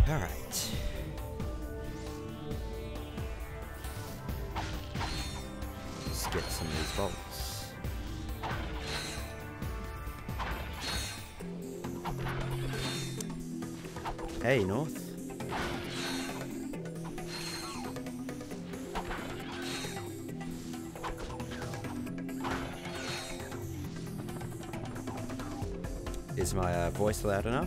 Alright. Let's get some of these bolts. Hey, North. Is my voice loud enough?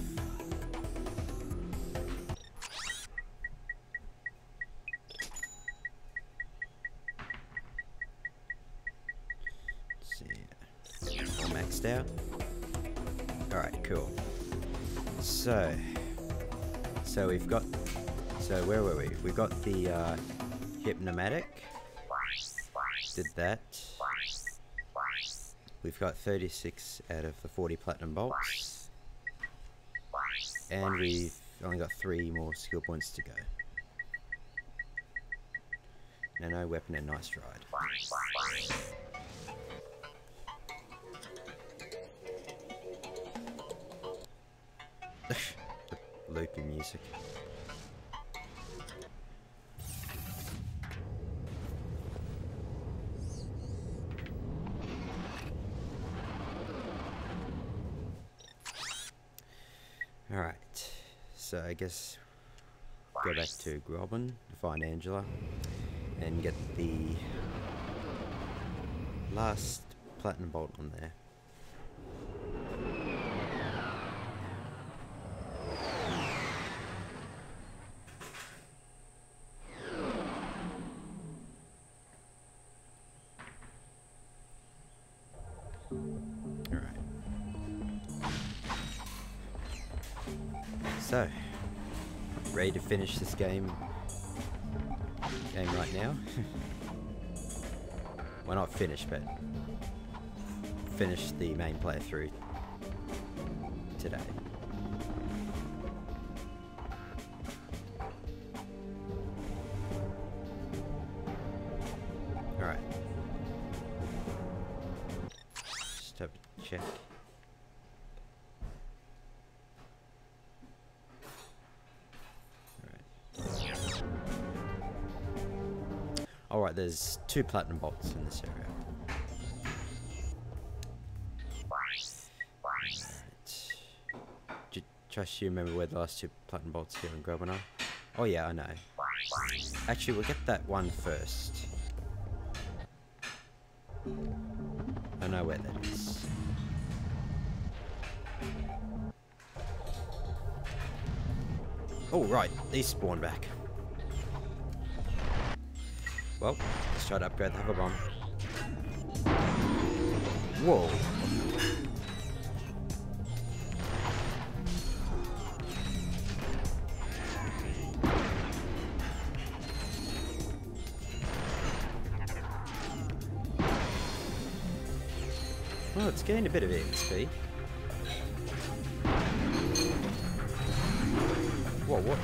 Let's see. All maxed out. Alright, cool. So we've got. So where were we? We got the hypnomatic. Did that. We've got 36 out of the 40 platinum bolts. And we've only got 3 more skill points to go. Now no weapon and nice ride. The loopy music. Alright, so I guess go back to Grelbin to find Angela and get the last platinum bolt on there. So, ready to finish this game right now. Well, not finish, but finish the main playthrough today. Alright. Just have to check. Alright, there's 2 platinum bolts in this area. Right. Trust you remember where the last 2 platinum bolts here in Grelbin are? Oh yeah, I know. Actually, we'll get that one first. I know where that is. Oh right, these spawn back. Well, let's try to upgrade the hover bomb. Whoa. Well, it's getting a bit of XP. Whoa, what?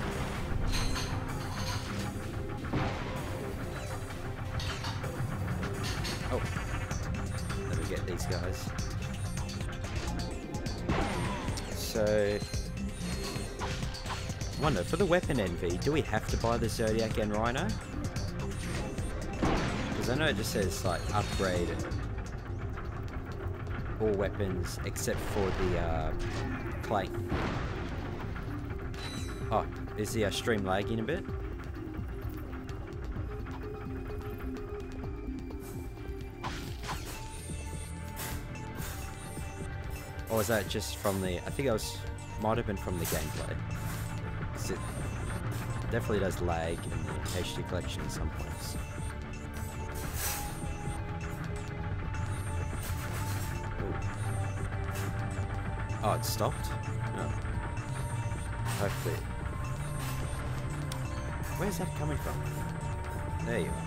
Oh, let me get these guys. So, I wonder, for the weapon envy, do we have to buy the Zodiac and Rhino? Because I know it just says, like, upgrade all weapons except for the Clank. Oh, is the stream lagging a bit? Or is that just from the... I think it might have been from the gameplay. 'Cause it definitely does lag in the HD collection at some points. Ooh. Oh, it stopped? Oh. Hopefully. Where's that coming from? There you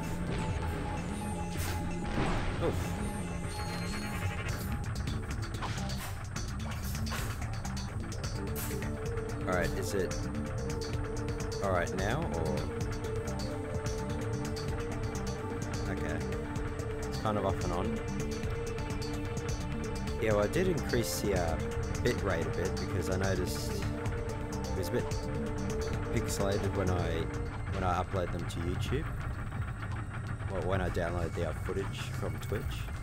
are. Oof. Alright, is it alright now, or... Okay. It's kind of off and on. Yeah, well, I did increase the bit rate a bit because I noticed was a bit pixelated when I upload them to YouTube. Well, when I download the footage from Twitch.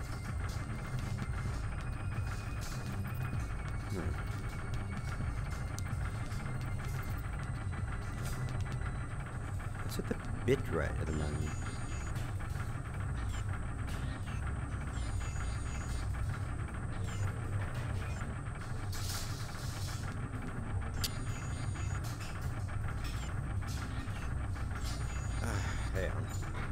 What's with the bit rate at the moment? Hang on.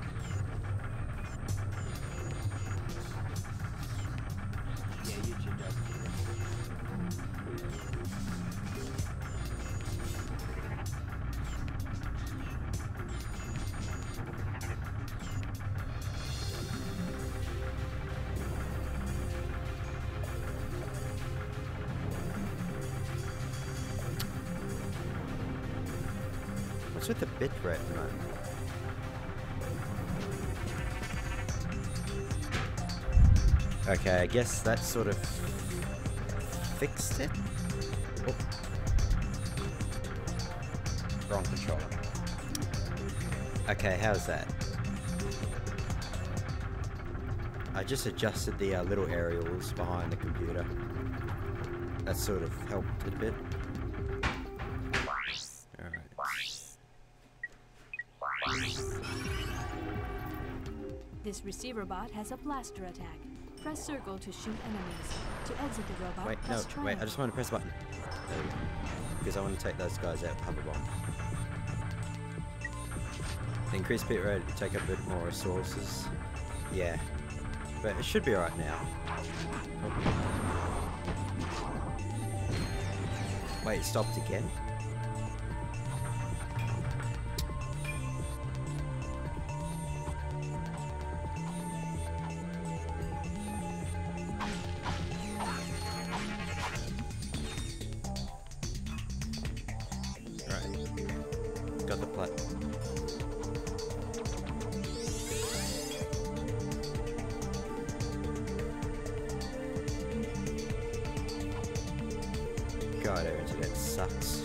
Yeah, YouTube does. What's with the bit rate at the moment? Okay, I guess that sort of fixed it. Oh. Wrong controller. Okay, how's that? I just adjusted the little aerials behind the computer. That sort of helped it a bit. This receiver bot has a blaster attack. Press circle to shoot enemies. To exit the robot, wait, press no, triangle. wait, I just want to press a button. There we go. Because I want to take those guys out with hover bomb. The increased bit rate will take up a bit more resources. Yeah. But it should be alright now. Wait, it stopped again? Got the plat. God, our internet sucks.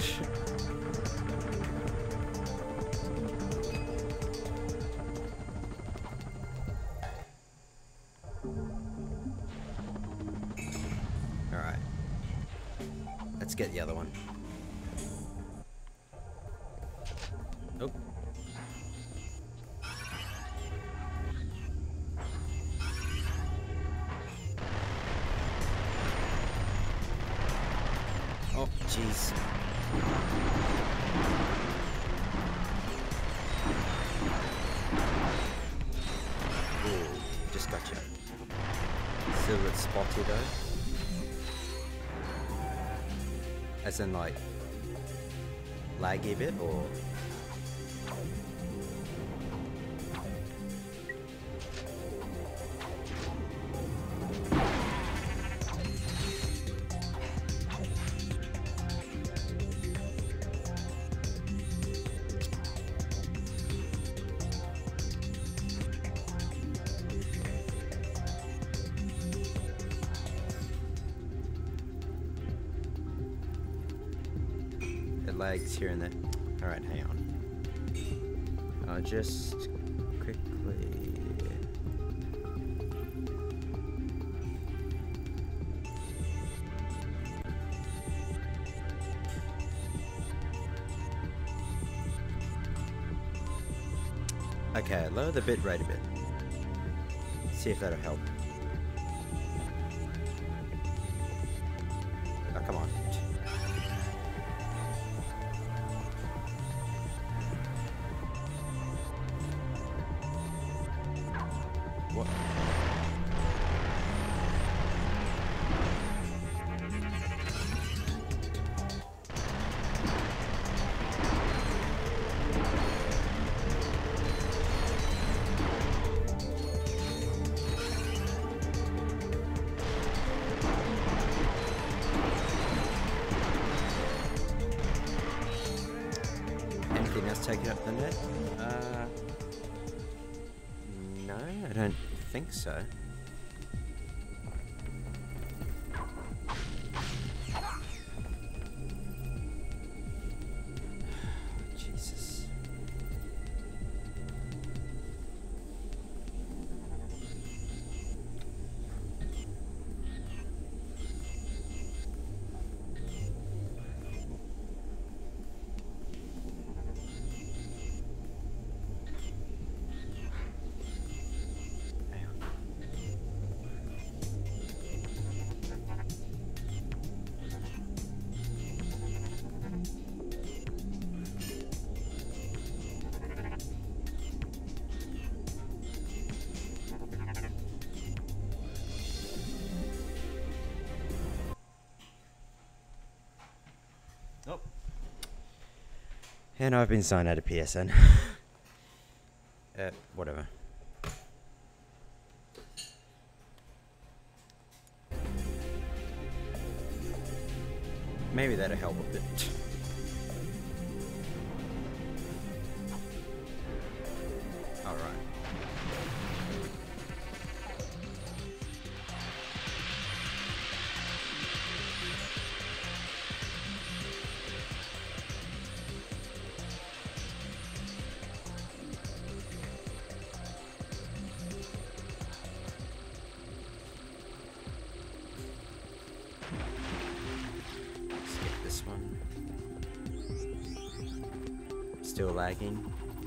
Alright. Let's get the other one. Oh. Oh, jeez. Ooh, just got you. Still a bit spotty though. As in like laggy a bit, or? Lags here and there. Alright, hang on. I'll just quickly... Okay, lower the bit rate a bit. See if that'll help. Oh, come on. What? Anything else taking up the net? No, I don't think so. And I've been signed out of PSN. Whatever. Maybe that'll help a bit. Alright. Skip this one. Still lagging.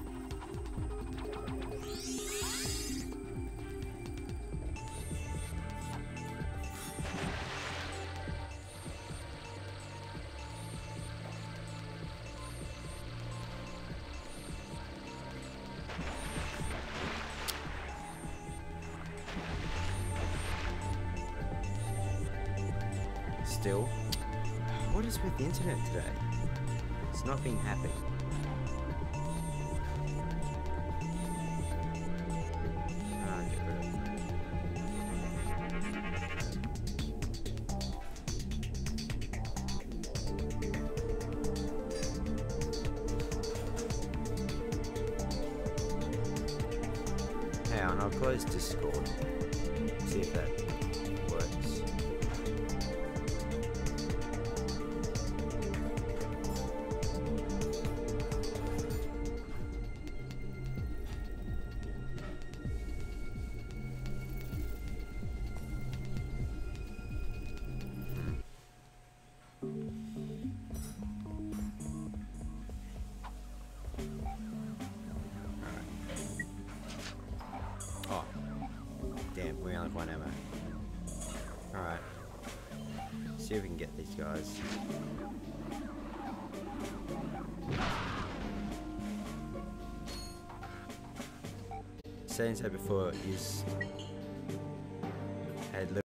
Still. What is with the internet today? It's not being happy. Get rid of it. Hang on, I'll close Discord. See if that works. Oh, damn, we only have one ammo. Alright. See if we can get these guys. Saying so before, had